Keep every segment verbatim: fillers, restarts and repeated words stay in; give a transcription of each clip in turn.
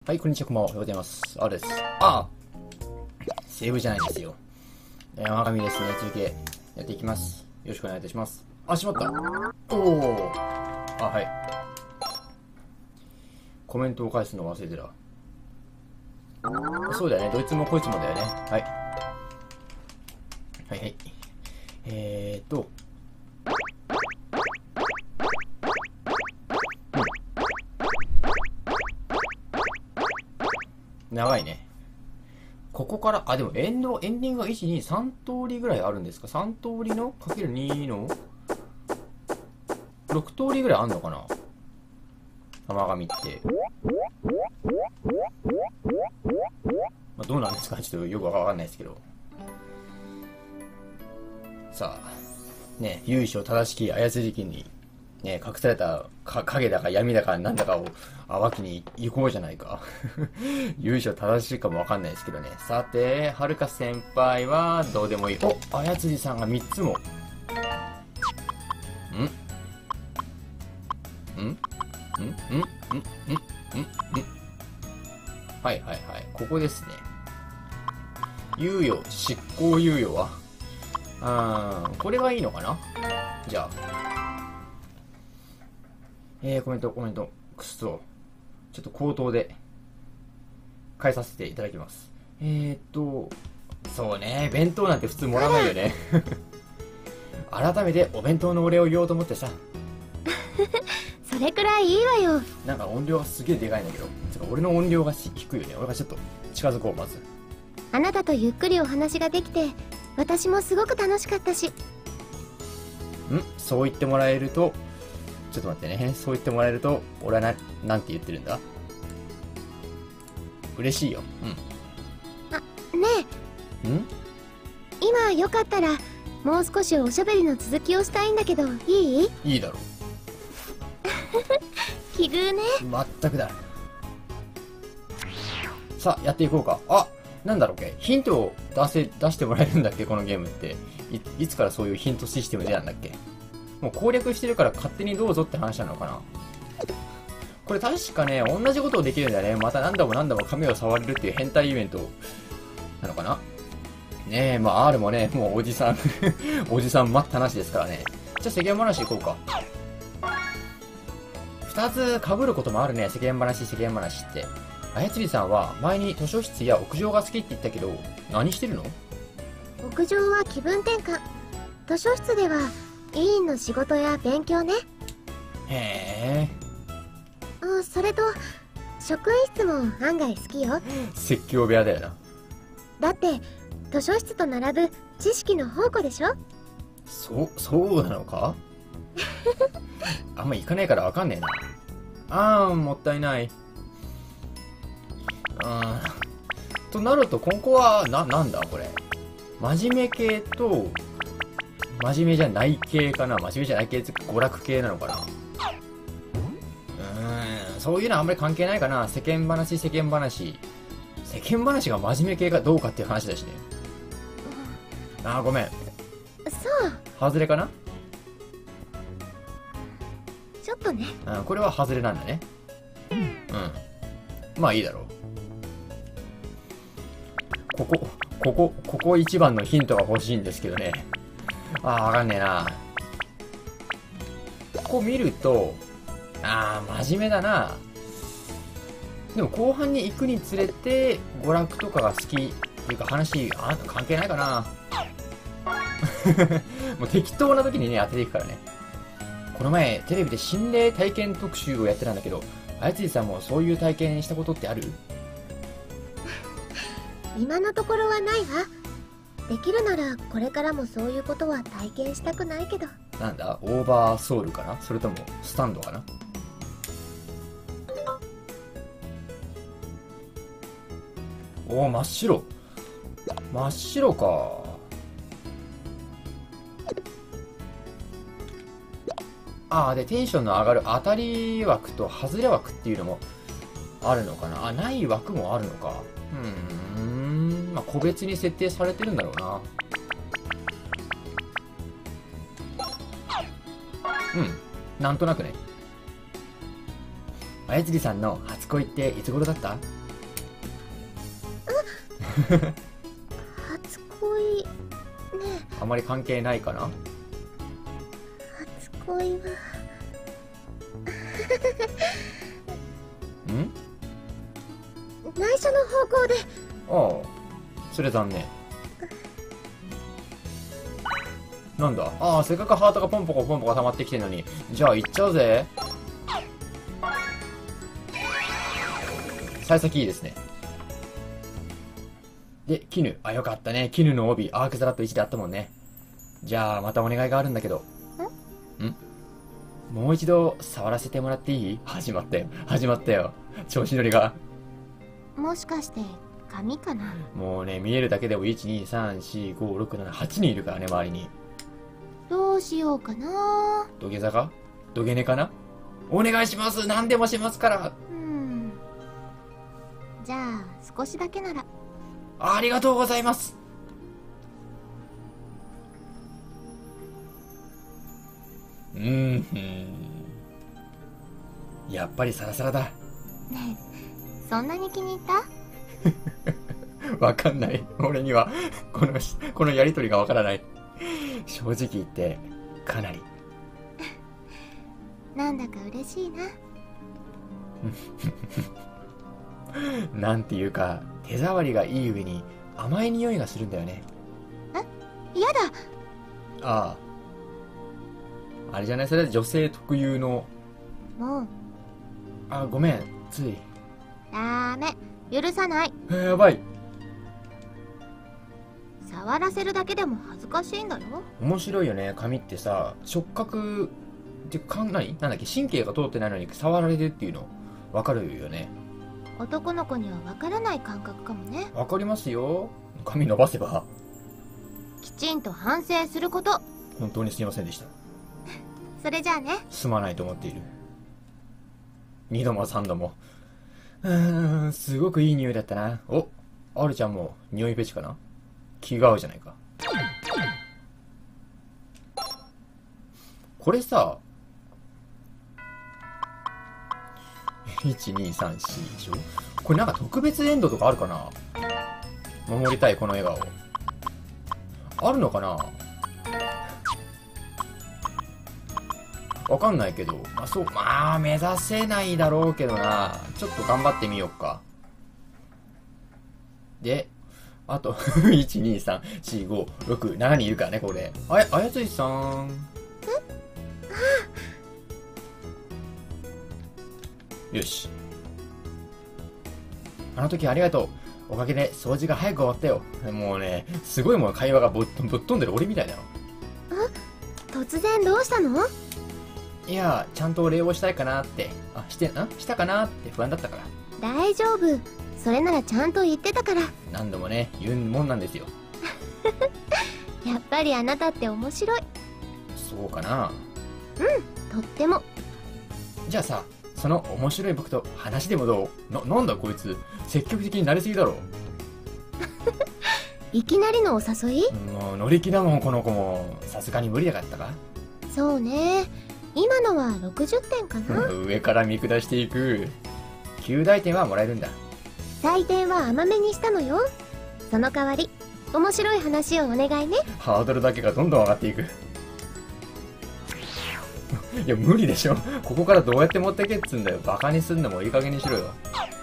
はい、こんにちは、こんばんは。おはようございます。あです。あセーブじゃないですよ。山上ですね、中継やっていきます。よろしくお願いいたします。あ、しまった。おお。あ、はい。コメントを返すの忘れてた。そうだよね、どいつもこいつもだよね。はい。はいはい。えーと。長いね。ここから、あ、でもエンド、エンディングがいち、に、さん通りぐらいあるんですか？ さん 通りのかけるにのろく通りぐらいあんのかな、甘神って。まあ、どうなんですかちょっとよくわかんないですけど。さあ、ね、由緒正しき操り機に、ね、隠されたか影だか闇だかなんだかを暴きに行こうじゃないか。由緒正しいかもわかんないですけどね。さて、はるか先輩はどうでもいい。お、操りさんがみっつも。んんんんんんんんんはいはいはい。ここですね。猶予、執行猶予はあー、これがいいのかなじゃあ。えー、コメント、コメント。くっそ。ちょっと口頭で返させていただきます。えーっと、そうね、弁当なんて普通もらわないよね。改めてお弁当のお礼を言おうと思ってさ。 それくらいいいわよ。 なんか音量がすげえでかいんだけど。つか俺の音量が低いよね。俺がちょっと近づこう、まず。 あなたとゆっくりお話ができて、私もすごく楽しかったし。 んそう言ってもらえると、ちょっと待ってね。そう言ってもらえると、俺はな、なんて言ってるんだ？嬉しいよ。うん。 あ、ねえ。ん？ 今よかったら、もう少しおしゃべりの続きをしたいんだけど、いい？ いいだろう。奇遇ね。 まったくだ。さあ、やっていこうか。あ、なんだろうっけ？ヒントを出せ、出してもらえるんだっけこのゲームって。い、いつからそういうヒントシステムでなんだっけ？もう攻略してるから勝手にどうぞって話なのかな。これ確かね、同じことをできるんだよね。また何度も何度も髪を触れるっていう変態イベントなのかな。ねえ、まあ R もね、もうおじさんおじさん待ったなしですからね。じゃあ世間話いこうか。二つ被ることもあるね、世間話、世間話って。操りさんは前に図書室や屋上が好きって言ったけど、何してるの？ 屋上は気分転換。図書室では委員の仕事や勉強ね。 へえ。 あ、それと職員室も案外好きよ。 説教部屋だよな。 だって図書室と並ぶ知識の宝庫でしょ。 そうそうなのか？あんま行かないからわかんねえな。あー、もったいない。あーとなると、ここはな、なんだこれ。真面目系と真面目じゃない系かな。真面目じゃない系って娯楽系なのかな。うーん、そういうのはあんまり関係ないかな。世間話、世間話。世間話が真面目系かどうかっていう話だしね。あー、ごめん。 そう。 外れかな。 ちょっとね。 うん、これは外れなんだね。うん。まあいいだろう。ここ、ここ、ここ一番のヒントが欲しいんですけどね。ああ、わかんねえな。ここ見ると、ああ、真面目だな。でも後半に行くにつれて、娯楽とかが好きっていうか話、あなた関係ないかな。もう適当な時にね、当てていくからね。この前、テレビで心霊体験特集をやってたんだけど、あやつりさんもそういう体験したことってある？ 今のところはないわ。できるならこれからもそういうことは体験したくないけど。 なんだオーバーソウルかな、それともスタンドかな。おお、真っ白。真っ白か。ああ、でテンションの上がる当たり枠と外れ枠っていうのもあるのかな。あ、ない枠もあるのか。うーん、まあ個別に設定されてるんだろうな。うん、なんとなくね。あやつりさんの初恋っていつ頃だった？ 初恋ねえ、 あまり関係ないかな？ 初恋はん？ 内緒の方向で。 ああ、それ残念。なんだ、ああ、せっかくハートがポンポコポンポコ溜まってきてるのに、じゃあ行っちゃうぜ。幸先いいですね。で、絹。あ、よかったね。絹の帯、アークザラットいちであったもんね。じゃあ、またお願いがあるんだけど。ん？ん？もう一度、触らせてもらっていい？始まったよ。始まったよ。調子乗りが。 もしかして髪かな？ もうね、見えるだけでもいち、に、さん、よん、ご、ろく、なな、はちにんいるからね、周りに。 どうしようかな。 土下座か？土下寝かな？お願いします。何でもしますから。 うん。じゃあ、少しだけなら。 ありがとうございます。うーん。やっぱりサラサラだ。 ねえ、そんなに気に入った？ わかんない。俺には、この、このやりとりがわからない。正直言って、かなり。 なんだか嬉しいな。 なんていうか、手触りがいい上に甘い匂いがするんだよね。 え？やだ。 ああ。あれじゃない？それは女性特有の。 もう。 あ、ごめん。つい。 ダメ。許さない。 えー、やばい。 触らせるだけでも恥ずかしいんだよ。 面白いよね。髪ってさ、触覚ってかんないなんだっけ、神経が通ってないのに触られるっていうのわかるよね。 男の子にはわからない感覚かもね。 わかりますよ。髪伸ばせば。 きちんと反省すること。 本当にすいませんでした。 それじゃあね。 すまないと思っている。二度も三度も。うーん、すごくいい匂いだったな。お、アルちゃんも匂いフェチかな？気が合うじゃないか。これさ、いち、に、さん、よんでしょ？これなんか特別エンドとかあるかな？守りたいこの笑顔。あるのかな？わかんないけど、まあそう、まあ目指せないだろうけどな。ちょっと頑張ってみようか。で、あと、いち、に、さん、よん、ご、ろく、しちにんいるからね、これ。あや、あやついさん。よし。あの時ありがとう。おかげで掃除が早く終わったよ。もうね、すごいもう会話がぶっぶっ飛んでる俺みたいだよ。 突然どうしたの？ いや、ちゃんとお礼をしたいかなって。あ、して、んしたかなって不安だったから。 大丈夫。それならちゃんと言ってたから。 何度もね、言うもんなんですよ。 やっぱりあなたって面白い。 そうかな。 とっても。 じゃあさ、その面白い僕と話でもどう？な、なんだこいつ。積極的になりすぎだろ。 いきなりのお誘い？ もう乗り気だもん、この子も。さすがに無理だかったか？ そうね。今のはろくじゅってんかな。 上から見下していく。きゅうだいてんはもらえるんだ。 採点は甘めにしたのよ。その代わり、面白い話をお願いね。 ハードルだけがどんどん上がっていく。いや、無理でしょ。ここからどうやって持ってけっつんだよ。バカにすんのもいい加減にしろよ。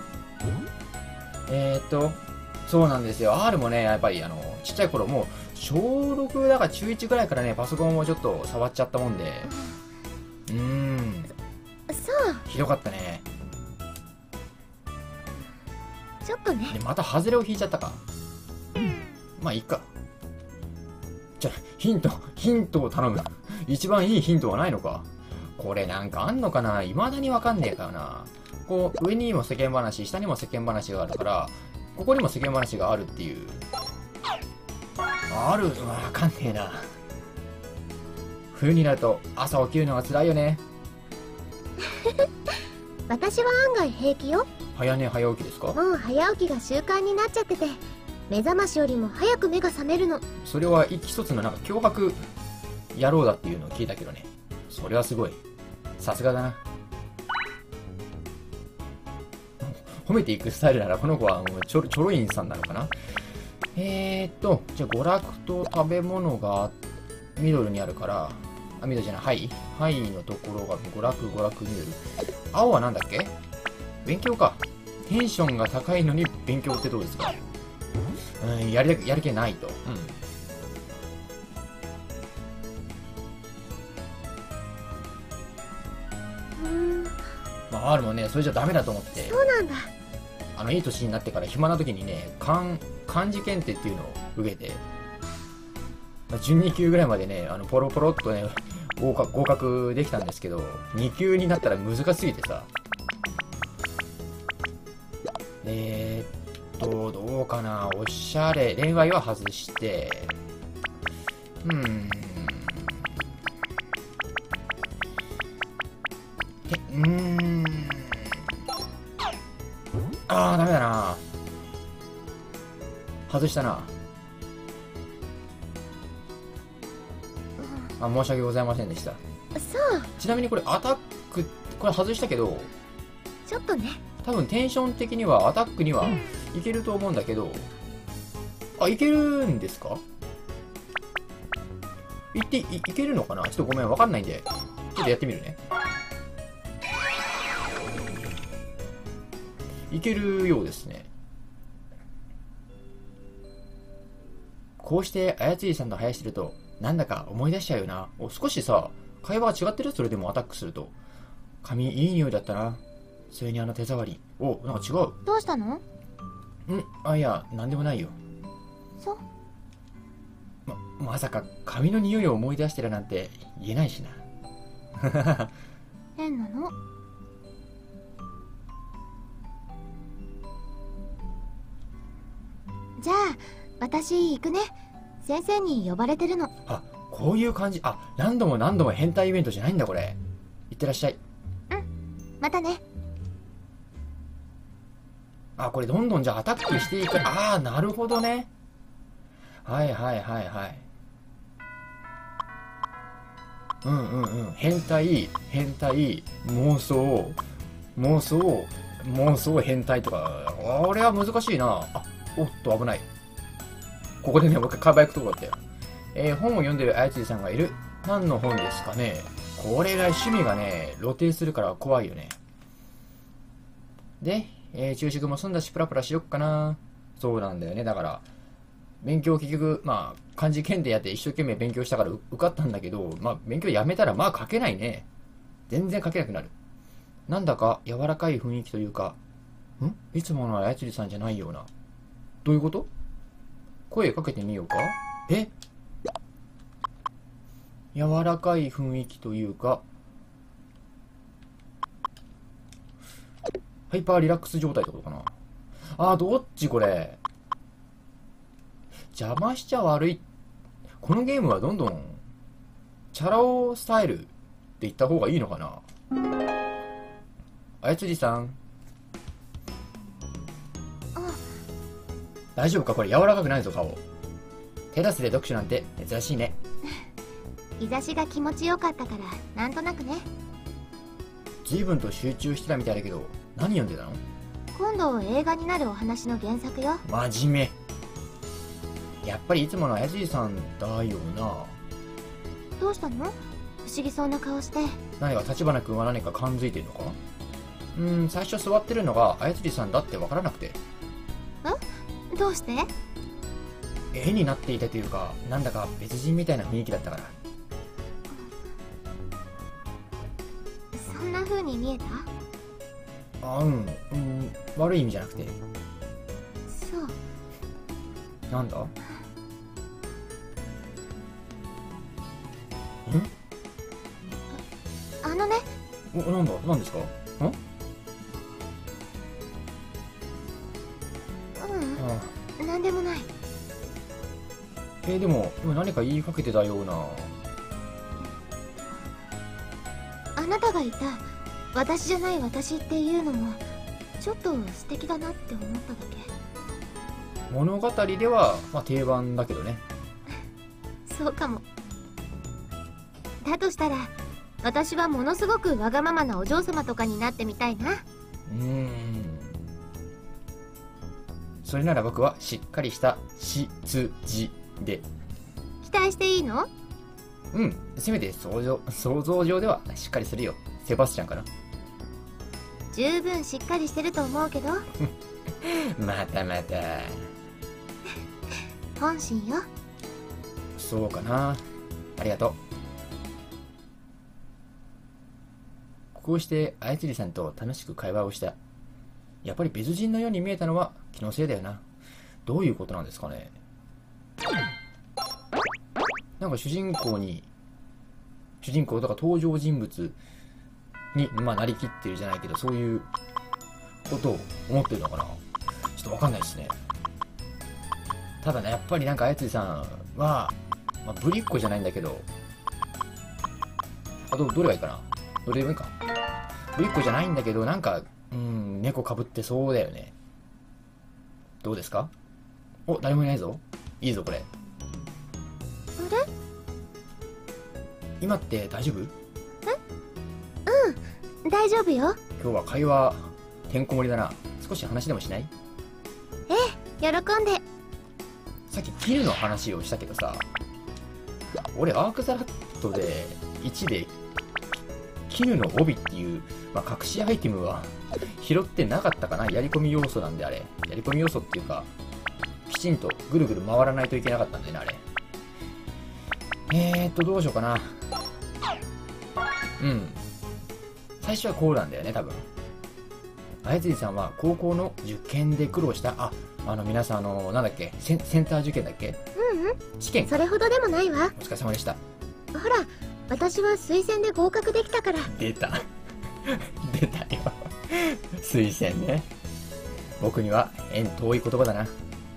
えーっと、そうなんですよ。R もね、やっぱりあの、ちっちゃい頃もう、小ろくだから中いちぐらいからね、パソコンをちょっと触っちゃったもんで。うーん。 そう。 ひどかったね。 ちょっとね。 で、またハズレを引いちゃったか。まあ、いいか。じゃ、ヒント、ヒントを頼む。一番いいヒントはないのか。これなんかあんのかな？未だにわかんねえからな。こう、上にも世間話、下にも世間話があるから、ここにも世間話があるっていう。ある、わかんねえな。冬になると朝起きるのが辛いよね。 私は案外平気よ。 早寝早起きですか？ もう早起きが習慣になっちゃってて、目覚ましよりも早く目が覚めるの。 それは一つのなんか脅迫野郎だっていうのを聞いたけどね。それはすごい。さすがだな。 褒めていくスタイルならこの子はもうちょちょろいんさんなのかな。えーっとじゃあ娯楽と食べ物がミドルにあるから、あ、ミドルじゃない、はい。はいのところが娯楽、娯楽、ミドル。青はなんだっけ？勉強か。テンションが高いのに勉強ってどうですか？うん、やる、やる気ないと。うん。まあ、R もね、それじゃダメだと思って。 そうなんだ。 あの、いい年になってから暇な時にね、漢、漢字検定っていうのを受けて、まあ、じゅうに級ぐらいまでね、あの、ポロポロっとね、合格、合格できたんですけど、に級になったら難しすぎてさ。えーっと、どうかな、おしゃれ、恋愛は外して、うーん。え、うーん。あー、ダメだな。外したな。あ、申し訳ございませんでした。 そう。 ちなみにこれアタック、これ外したけど、 ちょっとね。 多分テンション的にはアタックにはいけると思うんだけど、あ、いけるんですか？いってい、いけるのかな？ちょっとごめん、わかんないんで、ちょっとやってみるね。いけるようですね。こうしてあやつりさんと話してるとなんだか思い出しちゃうよな。お、少しさ会話が違ってる？それでもアタックすると。髪いい匂いだったな。それにあの手触り。お、なんか違う。 どうしたの？ ん、あ、いや、なんでもないよ。 そう。 ま、まさか髪の匂いを思い出してるなんて言えないしな。 変なの。じゃあ私行くね。先生に呼ばれてるの。 あ、こういう感じ。あ、何度も何度も変態イベントじゃないんだこれ。いってらっしゃい。 うん、またね。 あ、これどんどんじゃあアタックしていく。ああ、なるほどね。はいはいはいはい。うんうんうん。変態、変態、妄想、妄想、妄想、変態とか。あれは難しいな。あ、おっと危ない。ここでね、僕カバー行くとこだったよ。えー、本を読んでるあやつりさんがいる。何の本ですかね。これが趣味がね、露呈するから怖いよね。で、えー、昼食も済んだしプラプラしよっかな。そうなんだよね。だから勉強結局まあ漢字検定やって一生懸命勉強したから受かったんだけど、まあ勉強やめたらまあ書けないね。全然書けなくなる。なんだか柔らかい雰囲気というか、んいつものあやつりさんじゃないような。どういうこと？声かけてみようか。え、柔らかい雰囲気というかハイパーリラックス状態ってことかな。あー、どっちこれ。邪魔しちゃ悪い。このゲームはどんどんチャラ男スタイルって言った方がいいのかな。あやつりさん。大丈夫か？これ柔らかくないぞ顔。テラスで読書なんて珍しいね。 日差しが気持ちよかったからなんとなくね。 随分と集中してたみたいだけど何読んでたの？ 今度映画になるお話の原作よ。 真面目。やっぱりいつものあやつりさんだよな。 どうしたの？不思議そうな顔して。 何か立花君は何か感づいてるのか？うーん、最初座ってるのがあやつりさんだって分からなくて。 ん？どうして？ 絵になっていたというか、なんだか別人みたいな雰囲気だったから。 そんな風に見えた？ あ、うん、うん、悪い意味じゃなくて。 そう。 なんだ？ん？ あのね。 お、なんだ？なんですか？ん？ うん、なんでもない。 えー、でも今何か言いかけてたような。 あなたがいた私じゃない私っていうのもちょっと素敵だなって思っただけ。 物語では、まあ、定番だけどね。 そうかも。だとしたら私はものすごくわがままなお嬢様とかになってみたいな。 うーん、 それなら僕はしっかりしたしつじで。 期待していいの？ うん、せめて想像、想像上ではしっかりするよ。セバスチャンかな。 十分しっかりしてると思うけど。 またまた。 本心よ。 そうかな。ありがとう。こうしてあやつりさんと楽しく会話をした。やっぱり別人のように見えたのは気のせいだよな。どういうことなんですかね。なんか主人公に、主人公とか登場人物に、まあ、なりきってるじゃないけど、そういうことを思ってるのかな。ちょっとわかんないですね。ただね、やっぱりなんかあやつりさんは、まあ、ぶりっ子じゃないんだけど、あと、どれがいいかな。どれでもいいか。ぶりっ子じゃないんだけど、なんか、うん、猫かぶってそうだよね。どうですか？お、誰もいないぞ。いいぞ、これ。 あれ？ 今って大丈夫？ え？うん、大丈夫よ。 今日は会話、てんこ盛りだな。少し話でもしない？ ええ、喜んで。 さっき絹の話をしたけどさ、俺アークザラットでいちで絹の帯っていう、まあ、隠しアイテムは拾ってなかったかな。やり込み要素なんであれ。やり込み要素っていうか、きちんとぐるぐる回らないといけなかったんでね、あれ。えーっと、どうしようかな。うん。最初はこうなんだよね、多分。あやつりさんは高校の受験で苦労した、あ、あの皆さん、あの、なんだっけ、セン、センター受験だっけ？ うんうん。 試験。 それほどでもないわ。 お疲れ様でした。 ほら、私は推薦で合格できたから。 出た。出たよ。推薦ね。僕には縁遠い言葉だな。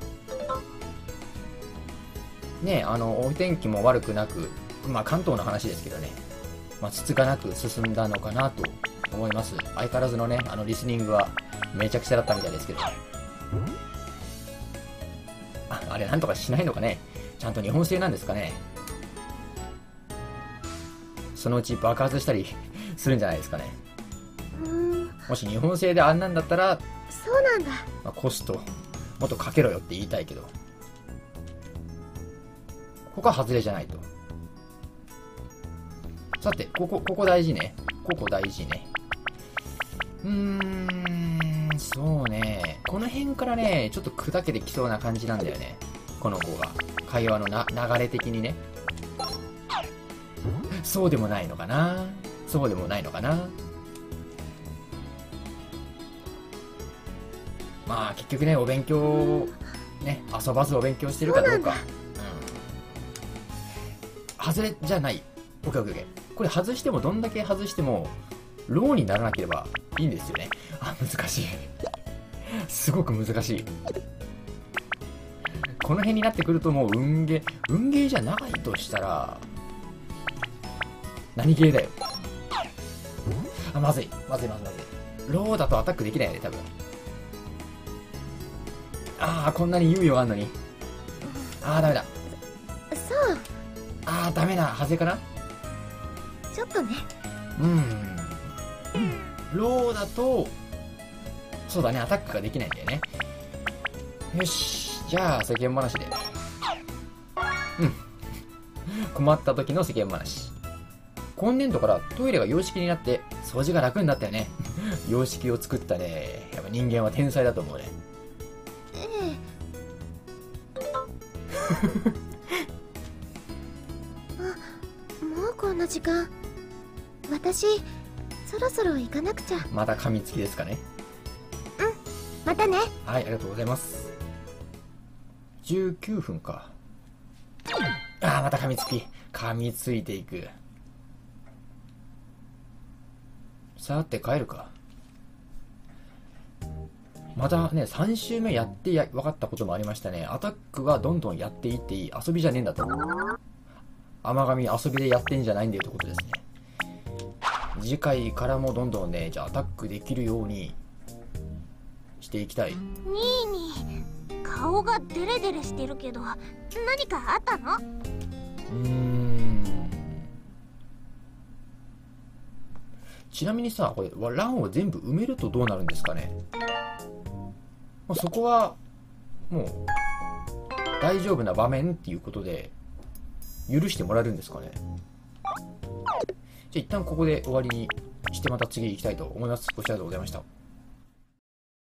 ねえ、あの、お天気も悪くなく、まあ関東の話ですけどね、まあ、つつがなく進んだのかなと思います。相変わらずのね、あのリスニングはめちゃくちゃだったみたいですけど。あ、あれなんとかしないのかね。ちゃんと日本製なんですかね。そのうち爆発したりするんじゃないですかね。 うーん、 もし日本製であんなんだったら、 そうなんだ。 まあ、コストもっとかけろよって言いたいけど、ここは外れじゃないと。さて、ここ、ここ大事ね。ここ大事ね。うーん、そうね。この辺からね、ちょっと砕けてきそうな感じなんだよね。この子が。会話のな流れ的にね。そうでもないのかな。そうでもないのかな。まあ、結局ね、お勉強、ね、遊ばずお勉強してるかどうか。うん。外れじゃない。オッケーオッケーオッケー。これ外しても、どんだけ外しても、ローにならなければいいんですよね。あ、難しい。すごく難しい。この辺になってくるともう運ゲー、運ゲーじゃないとしたら、何ゲーだよ。あ、まずい。まずいまずいまずい。ローだとアタックできないよね、多分。ああ、こんなに猶予があんのに。ああ、ダメだ。 そう。 ああ、ダメな。外れかな。 ちょっとね。 うーん。ローだと、そうだね、アタックができないんだよね。よし。じゃあ、世間話で。うん。困った時の世間話。今年度からトイレが洋式になって掃除が楽になったよね。洋式を作ったね。やっぱ人間は天才だと思うね。 ええ。あ、もうこんな時間。私、そろそろ行かなくちゃ。 また噛みつきですかね。 うん、またね。 はい、ありがとうございます。じゅうきゅうふんか。ああ、また噛みつき。噛みついていく。さて帰るか。またね、さん週目やってや分かったこともありましたね。アタックはどんどんやっていっていい。遊びじゃねえんだと。甘神遊びでやってんじゃないんだよってことですね。次回からもどんどんね、じゃあアタックできるようにしていきたい。 ニーニー、顔がデレデレしてるけど何かあったの？ うーん。ちなみにさ、これ欄を全部埋めるとどうなるんですかね。まあ、そこはもう大丈夫な場面っていうことで許してもらえるんですかね。じゃあ一旦ここで終わりにしてまた次行きたいと思います。ご視聴ありがとうございました。